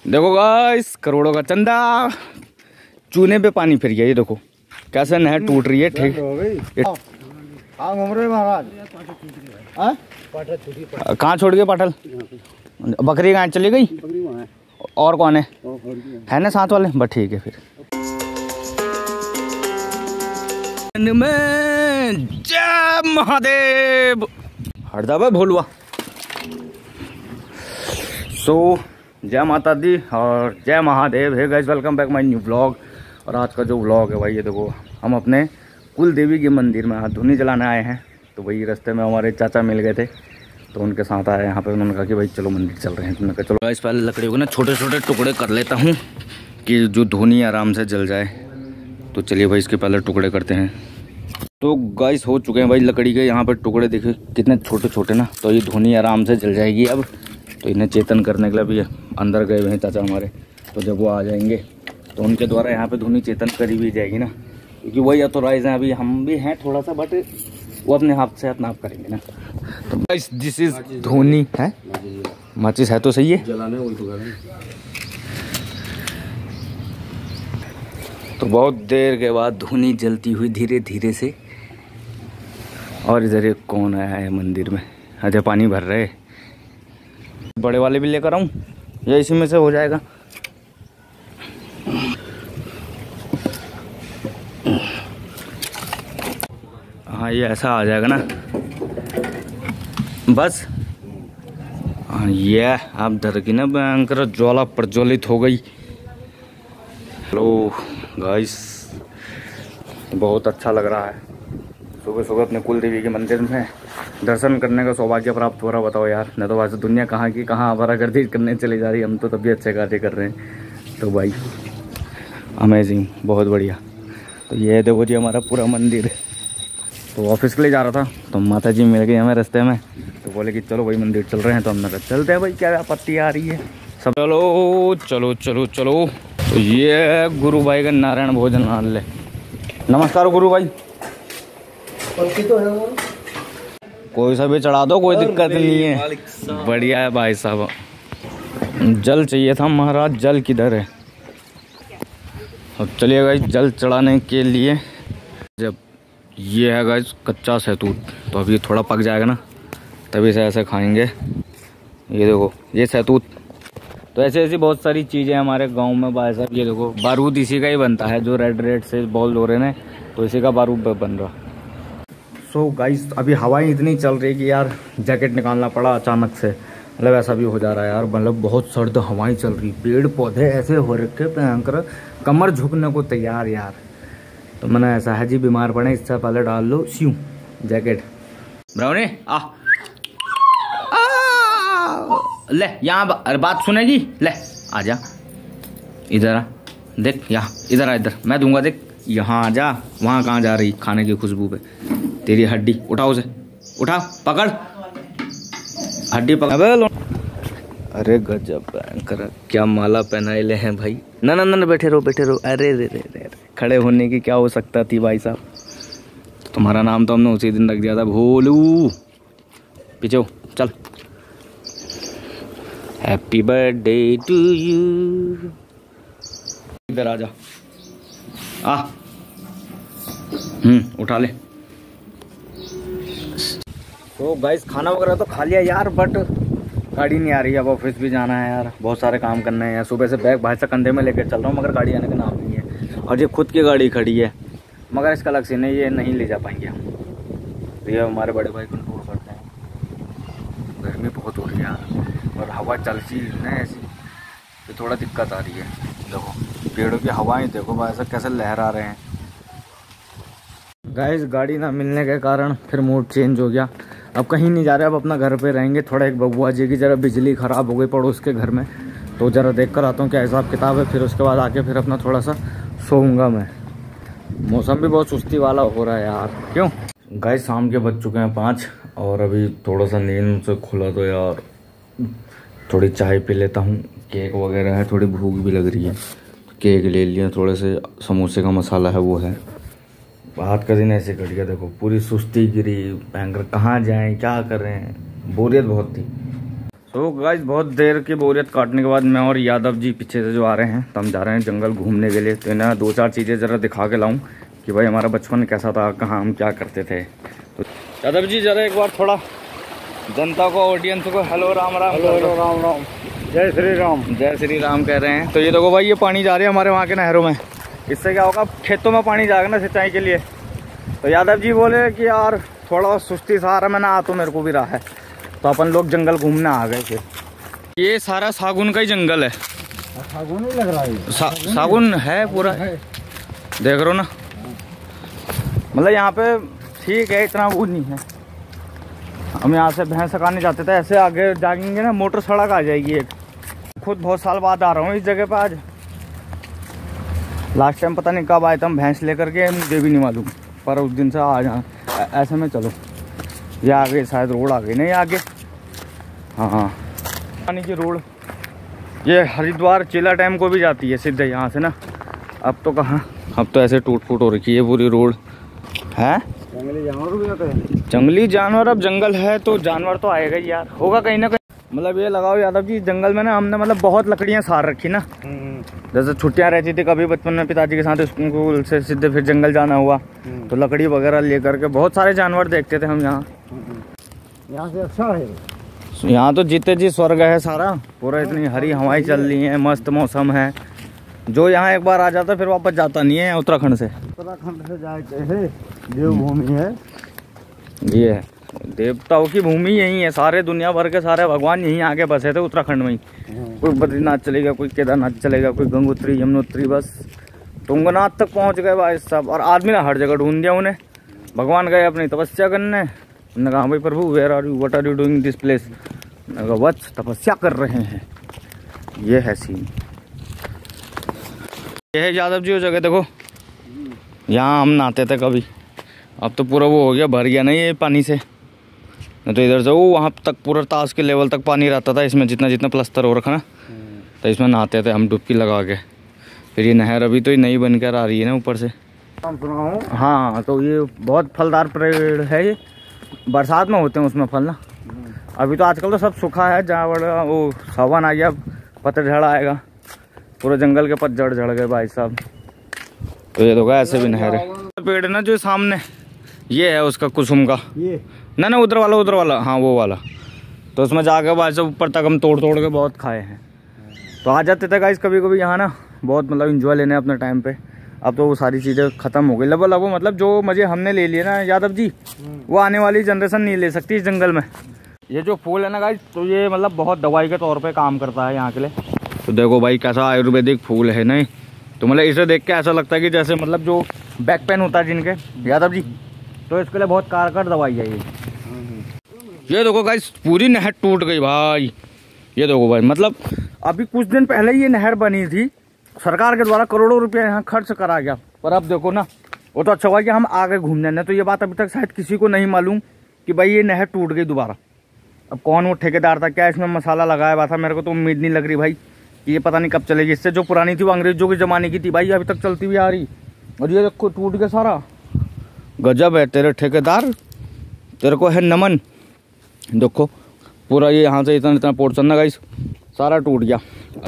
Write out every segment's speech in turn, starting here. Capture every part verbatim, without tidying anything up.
देखो गाइस, करोड़ों का चंदा, चूने पे पानी फिर गया। ये देखो कैसे नहर टूट रही है। ठीक कहाँ छोड़ गए पाटल? बकरी कहाँ चली गई? और कौन है? है ना साथ वाले? बस ठीक है फिर। जय महादेव। हरदा भाई भोलुआ। सो जय माता दी और जय Mahadev. Hi guys, welcome back my new vlog. और आज का जो व्लॉग है भाई, ये देखो हम अपने कुल देवी के मंदिर में आज धुनी जलाने आए हैं। तो वही रास्ते में हमारे चाचा मिल गए थे, तो उनके साथ आए यहाँ पे। उन्होंने कहा कि भाई चलो मंदिर चल रहे हैं। तो मैं कहा चलो गाइस, पहले लकड़ियों को ना छोटे छोटे टुकड़े कर लेता हूँ कि जो धुनी आराम से जल जाए। तो चलिए भाई, इसके पहले टुकड़े करते हैं। तो गाइस हो चुके हैं भाई लकड़ी के यहाँ पर टुकड़े, देखिए कितने छोटे छोटे ना। तो ये धुनी आराम से जल जाएगी अब। तो इन्हें चेतन करने के लिए भी अंदर गए हुए हैं चाचा हमारे। तो जब वो आ जाएंगे तो उनके द्वारा यहाँ पे धुनी चेतन करी भी जाएगी ना, क्योंकि वही ऑथोराइज हैं। अभी हम भी हैं थोड़ा सा, बट वो अपने हाथ से हाथ नाप करेंगे ना। तो गाइस दिस इज धुनी है। माचिस है तो सही है। तो बहुत देर के बाद धुनी जलती हुई धीरे धीरे से। और इधर एक कौन आया है मंदिर में? अजय पानी भर रहे। बड़े वाले भी लेकर आऊं या इसी में से हो जाएगा? हाँ ये ऐसा आ जाएगा ना बस। हाँ ये आप धर की ना भयंकर ज्वाला प्रज्वलित हो गई। हेलो गाइस, बहुत अच्छा लग रहा है। सुबह सुबह अपने कुल देवी के मंदिर में दर्शन करने का सौभाग्य प्राप्त हो रहा। बताओ यार, न तो वैसे दुनिया कहाँ की कहाँ आवारा गर्दी करने चली जा रही है। हम तो तभी अच्छे कार्य कर रहे हैं। तो भाई अमेजिंग, बहुत बढ़िया। तो ये देखो जी हमारा पूरा मंदिर। तो ऑफिस के लिए जा रहा था, तो माता जी मिल गई हमें रास्ते में। तो बोले कि चलो भाई मंदिर चल रहे हैं। तो हमने कहा चलते हैं भाई, क्या आपत्ति आ रही है सब। चलो चलो चलो चलो। तो ये गुरु भाई का नारायण भोजनालय। नमस्कार गुरु भाई। कोई सा भी चढ़ा दो, कोई दिक्कत नहीं है। बढ़िया है भाई साहब। जल चाहिए था महाराज, जल किधर है? अब चलिए गाइस जल चढ़ाने के लिए। जब ये है गाइस कच्चा सहतूत, तो अभी थोड़ा पक जाएगा ना, तभी से ऐसे खाएंगे। ये देखो ये सहतूत। तो ऐसे ऐसी बहुत सारी चीज़ें हमारे गांव में भाई साहब। ये देखो बारूद इसी का ही बनता है, जो रेड रेड से बोल हो रहे हैं, तो इसी का बारूद बन रहा। सो so गाइस, अभी हवाएं इतनी चल रही कि यार जैकेट निकालना पड़ा अचानक से। मतलब ऐसा भी हो जा रहा है यार, मतलब बहुत सर्द हवाएं चल रही। पेड़ पौधे ऐसे हो रखे भयंकर, कमर झुकने को तैयार यार। तो मैंने ऐसा है जी, बीमार पड़े इससे पहले डाल लो स्यू जैकेट। ब्राउनी आ, आ ले यहाँ, अरे बात सुनेगी। ले आजा इधर आ, देख यहाँ इधर आ, इधर मैं दूंगा देख। यहाँ आ जा। वहाँ कहाँ जा रही खाने की खुशबू पे? तेरी हड्डी उठाओ उसे, उठा पकड़ हड्डी पकड़। अरे गजब कर, क्या माला पहनाए ले हैं भाई। ना ना ना बैठे रहो बैठे रहो। अरे रे रे रे, खड़े होने की क्या हो सकता थी भाई साहब। तुम्हारा नाम तो हमने उसी दिन रख दिया था, भोलू। पीछे चल। Happy birthday to you. इधर आ जा। आ हम्म उठा ले। तो गाइस खाना वगैरह तो खा लिया यार, बट गाड़ी नहीं आ रही है। अब ऑफिस भी जाना है यार, बहुत सारे काम करने हैं यार। सुबह से बैग भाई से कंधे में लेकर चल रहा हूँ, मगर गाड़ी आने का नाम नहीं है। और ये खुद की गाड़ी खड़ी है, मगर इसका अलग से नहीं, ये नहीं ले जा पाएंगे हम। तो ये हमारे बड़े भाई कंट्रोल करते हैं। गर्मी बहुत हो रही है यार, और हवा चलती है ऐसी, तो थोड़ा दिक्कत आ रही है। देखो पेड़ों की हवाएं देखो भाई साहब कैसे लहरा रहे हैं। गाइस गाड़ी ना मिलने के कारण फिर मूड चेंज हो गया। अब कहीं नहीं जा रहे, अब अपना घर पे रहेंगे। थोड़ा एक बबुआ जी की जरा बिजली ख़राब हो गई पड़ोस के घर में, तो ज़रा देख कर आता हूँ क्या हिसाब किताब है। फिर उसके बाद आके फिर अपना थोड़ा सा सोऊंगा मैं। मौसम भी बहुत सुस्ती वाला हो रहा है यार। क्यों गाइस, शाम के बज चुके हैं पाँच, और अभी थोड़ा सा नींद से खुला तो यार थोड़ी चाय पी लेता हूँ। केक वगैरह है, थोड़ी भूख भी लग रही है। केक ले लिया, थोड़े से समोसे का मसाला है वो है। आज का दिन ऐसे कट गया, देखो पूरी सुस्ती गिरी भयंकर। कहाँ जाएं क्या कर रहे हैं, बोरियत बहुत थी। तो गाइस बहुत देर की बोरियत काटने के बाद मैं और यादव जी पीछे से जो आ रहे हैं, तो हम जा रहे हैं जंगल घूमने के लिए। तो ना दो चार चीज़ें ज़रा दिखा के लाऊं कि भाई हमारा बचपन कैसा था, कहाँ हम क्या करते थे। तो यादव जी ज़रा एक बार थोड़ा जनता को, ऑडियंस को हेलो राम राम। हेलो राम राम, जय श्री राम। जय श्री राम कह रहे हैं। तो ये देखो भाई, ये पानी जा रही है हमारे वहाँ के नहरों में। इससे क्या होगा, खेतों में पानी जाएगा ना सिंचाई के लिए। तो यादव जी बोले कि यार थोड़ा सुस्ती सा आ रहा, मैंने आ तो मेरे को भी रहा है, तो अपन लोग जंगल घूमने आ गए थे। ये सारा सागुन का ही जंगल है। सागुन ही लग रहा है। सा, सागुन है पूरा है। देख रहे हो ना, मतलब यहाँ पे ठीक है, इतना वो नहीं है। हम यहाँ से भैंस सकाने जाते थे, ऐसे आगे जाएंगे ना मोटर सड़क आ जाएगी एक। खुद बहुत साल बाद आ रहा हूँ इस जगह पे आज। लास्ट टाइम पता नहीं कब आए थे हम भैंस लेकर के, मुझे भी नहीं मालूम, पर उस दिन से आ जा ऐसे में। चलो ये आगे शायद रोड आ गई नहीं आगे, हाँ हाँ पानी की रोड। ये हरिद्वार चिला डैम को भी जाती है सीधे यहाँ से ना। अब तो कहाँ, अब तो ऐसे टूट फूट हो रखी है पूरी रोड है। जंगली जानवर भी आते हैं। जंगली जानवर, अब जंगल है तो जानवर तो आएगा ही यार, होगा कहीं ना कहीं। मतलब ये लगाओ यादव जी, जंगल में ना हमने मतलब बहुत लकड़ियाँ सार रखी ना। जैसे छुट्टियाँ रहती थी कभी बचपन में, पिताजी के साथ स्कूल से सीधे फिर जंगल जाना हुआ, तो लकड़ी वगैरह लेकर के बहुत सारे जानवर देखते थे हम यहाँ। यहाँ से अच्छा है, यहाँ तो जीते जी स्वर्ग है सारा पूरा। इतनी हरी हवाएं चल रही हैं, मस्त मौसम है। जो यहाँ एक बार आ जाता फिर वापस जाता नहीं है उत्तराखंड से। उत्तराखंड से जाए देवभूमि है ये है, देवताओं की भूमि यही है। सारे दुनिया भर के सारे भगवान यहीं आके बसे थे उत्तराखंड में ही। कोई बद्रीनाथ चलेगा, कोई केदारनाथ चलेगा, कोई गंगोत्री यमुनोत्री, बस तुंगनाथ तक पहुंच गए भाई सब। और आदमी ने हर जगह ढूंढ दिया उन्हें। भगवान गए अपनी तपस्या करने, उन्होंने कहा भाई प्रभु where are you, what are you doing this place. वत्स तपस्या कर रहे हैं। ये है सीन, ये है यादव जी वो जगह। देखो यहाँ हम नहाते थे कभी, अब तो पूरा वो हो गया, भर गया नहीं ये पानी से। नहीं तो इधर से वो वहाँ तक पूरा ताश के लेवल तक पानी रहता था इसमें, जितना जितना प्लस्तर हो रखा ना, तो इसमें नहाते थे हम डुबकी लगा के। फिर ये नहर अभी तो नई बनकर आ रही है ना ऊपर से। हाँ, तो ये बहुत फलदार पेड़ है ये, बरसात में होते हैं उसमें फल ना। अभी तो आजकल तो सब सूखा है, जहाँ बड़ा वो सावन आ गया, पतझड़ आएगा, पूरे जंगल के पतझड़ झड़ गए भाई साहब। तो ये देखो ऐसे भी नहर है। पेड़ ना जो सामने ये है उसका कुसुम का, ये ना ना उधर वाला, उधर वाला, हाँ वो वाला। तो उसमें जाकर भाई साहब ऊपर तक हम तोड़ तोड़ के बहुत खाए हैं। तो आ जाते थे गाइस कभी कभी यहाँ ना, बहुत मतलब इंजॉय लेने अपने टाइम पे। अब तो वो सारी चीज़ें ख़त्म हो गई लगभग लगभग। मतलब जो मज़े हमने ले लिए ना यादव जी, वो आने वाली जनरेशन नहीं ले सकती इस जंगल में। ये जो फूल है ना गाइस, तो ये मतलब बहुत दवाई के तौर पे काम करता है यहाँ के लिए। तो देखो भाई कैसा आयुर्वेदिक फूल है नहीं, तो मतलब इसे देख के ऐसा लगता है कि जैसे मतलब जो बैक पेन होता है जिनके यादव जी, तो इसके लिए बहुत कारगर दवाई है ये। ये देखो गाइस पूरी नहर टूट गई भाई। ये देखो भाई, मतलब अभी कुछ दिन पहले ये नहर बनी थी, सरकार के द्वारा करोड़ों रुपया यहाँ खर्च करा गया, पर अब देखो ना, वो तो अच्छा हुआ कि हम आगे घूम जाने। तो ये बात अभी तक शायद किसी को नहीं मालूम कि भाई ये नहर टूट गई दोबारा। अब कौन वो ठेकेदार था, क्या इसमें मसाला लगाया हुआ था, मेरे को तो उम्मीद नहीं लग रही भाई कि ये पता नहीं कब चलेगी। इससे जो पुरानी थी वो अंग्रेजों के ज़माने की थी भाई, अभी तक चलती हुई आ रही। और ये देखो टूट गया सारा। गजब है तेरे ठेकेदार, तेरे को है नमन। देखो पूरा ये यहाँ से इतना इतना पोर्शन ना गाइस सारा टूट गया।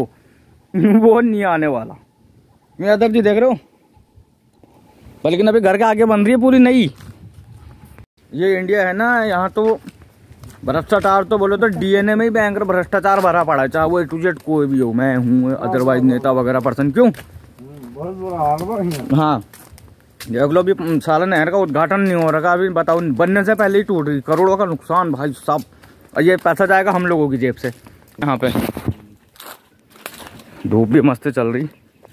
वो नहीं आने वाला यादव जी, देख रहे हो। पर लेकिन अभी घर के आगे बन रही है पूरी नई। ये इंडिया है ना, यहाँ तो भ्रष्टाचार तो बोले तो डीएनए में ही भयंकर भ्रष्टाचार भरा पड़ा है, चाहे वो ए टू जेड कोई भी हो, मैं हूँ अदरवाइज नेता वगैरह पर्सन। क्यों बहुत बुरा हाल है। हाँ देख लो, अभी साला नहर का उद्घाटन नहीं हो रखा, अभी बताओ बनने से पहले ही टूट गई। करोड़ों का नुकसान भाई साहब, और ये पैसा जाएगा हम लोगों की जेब से। यहाँ पे धूप भी मस्त चल रही,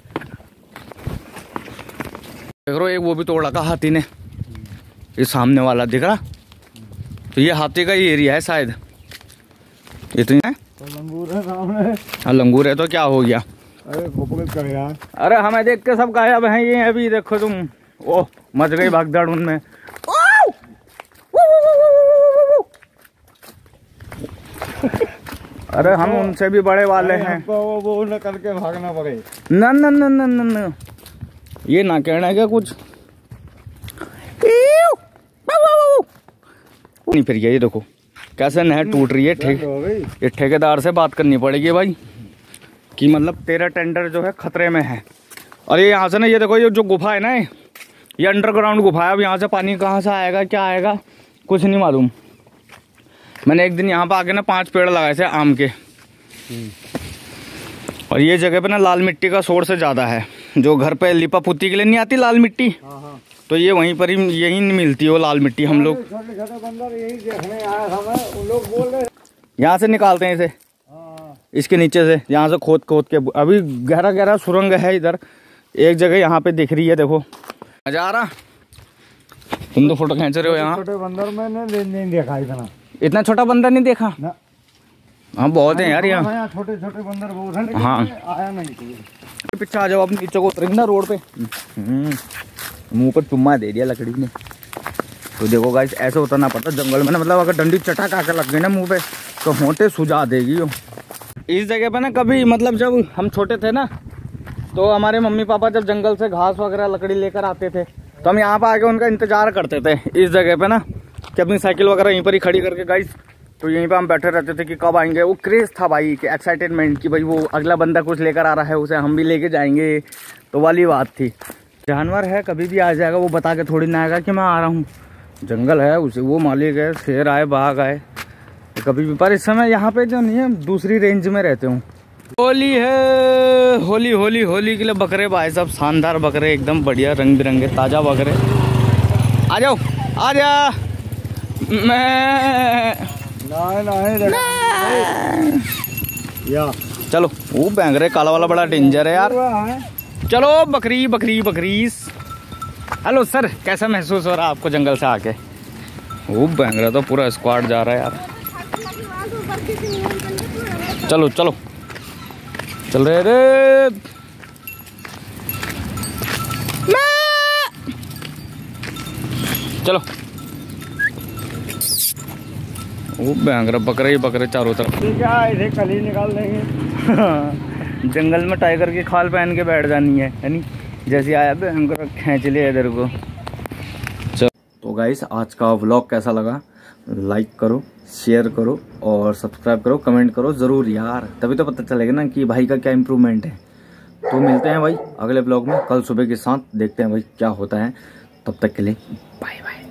देख रहे हो। एक वो भी तोड़ रखा हाथी ने, ये सामने वाला दिख रहा, तो ये हाथी का ही एरिया है शायद। इतनी है तो लंगूर है सामने। हाँ लंगूर है तो क्या हो गया। अरे कर यार, अरे हमें देख के सब गायब हैं ये। अभी देखो तुम, ओह मच गई भागदड़ उनमें। अरे हम उनसे भी बड़े वाले हैं, वो वो न करके भागना पड़े। न न न न न न ये ना कहना है क्या कुछ नहीं। फिर ये देखो कैसे नहर टूट रही है। ठेक ये ठेकेदार से बात करनी पड़ेगी भाई कि मतलब तेरा टेंडर जो है खतरे में है। और ये यहाँ से ना, ये देखो ये जो गुफा है ना, ये अंडरग्राउंड गुफा है। अब यहाँ से पानी कहाँ से आएगा, क्या आएगा, कुछ नहीं मालूम। मैंने एक दिन यहाँ पर आके ना पांच पेड़ लगाए थे आम के। और ये जगह पे ना लाल मिट्टी का सोर्स ज़्यादा है। जो घर पे लिपा पुत्ती के लिए नहीं आती लाल मिट्टी, तो ये वहीं पर ही यही मिलती है वो लाल मिट्टी। हम लोग छोटे छोटे बंदर यही देखने आया था मैं, उन लोग बोल रहे यहाँ से निकालते हैं इसे, इसके नीचे से, यहाँ से खोद खोद के। अभी गहरा गहरा सुरंग है इधर। एक जगह यहाँ पे दिख रही है, देखो मजा आ रहा। तुम तो फोटो खींच रहे हो यहाँ। छोटे बंदर मैंने नहीं देखा इतना। इतना छोटा बंदर नहीं देखा ना। हाँ बहुत है यार यहाँ। छोटे छोटे बंदर बहुत हैं, लेकिन हाँ आया नहीं। पीछे आ जाओ, अब नीचे को उतरेंगे ना रोड पे। मुंह पर चुम्मा दे दिया लकड़ी ने। तो देखो गाइस, ऐसे उतरना पड़ता जंगल में ना। मतलब अगर डंडी चटाक आकर लग गई ना मुंह पे तो होंठे सुझा देगी वो। इस जगह पे ना कभी मतलब जब हम छोटे थे ना, तो हमारे मम्मी पापा जब जंगल से घास वगैरह लकड़ी लेकर आते थे, तो हम यहाँ पे आके उनका इंतजार करते थे इस जगह पे ना, कि अपनी साइकिल वगैरह यहीं पर ही खड़ी करके गाइस, तो यहीं पे हम बैठे रहते थे कि कब आएंगे। वो क्रेज था भाई, कि एक्साइटेडमेंट कि भाई वो अगला बंदा कुछ लेकर आ रहा है, उसे हम भी लेके जाएंगे, तो वाली बात थी। जानवर है कभी भी आ जाएगा, वो बता के थोड़ी ना आएगा कि मैं आ रहा हूँ। जंगल है, उसे वो मालिक है, शेर आए बाघ आए तो कभी भी। पर इस समय यहाँ पे जो नहीं है, दूसरी रेंज में रहते हूँ। होली है, होली होली होली के लिए बकरे भाई साहब, शानदार बकरे, एकदम बढ़िया रंग बिरंगे ताजा बकरे। आ जाओ आ जा। मैं नहीं नहीं या चलो, वो बैंगरे काला वाला बड़ा डेंजर है यार। चलो बकरी बकरी बकरीस। हेलो सर, कैसा महसूस हो रहा है आपको जंगल से आके? वो बैंगरा तो पूरा स्क्वाड जा रहा है यार। चलो चलो चल रहे रे। चलो, वो बैंगरा बकरे ही बकरे चारों तरफ। ठीक है, इसे कल ही निकाल देंगे। जंगल में टाइगर की खाल पहन के बैठ जानी है, यानी जैसे आया बैंगरा खींच लिया इधर को। चलो तो गाइस, आज का व्लॉग कैसा लगा? लाइक करो, शेयर करो और सब्सक्राइब करो, कमेंट करो ज़रूर यार, तभी तो पता चलेगा ना कि भाई का क्या इम्प्रूवमेंट है। तो मिलते हैं भाई अगले व्लॉग में कल सुबह के साथ, देखते हैं भाई क्या होता है। तब तक के लिए बाय बाय।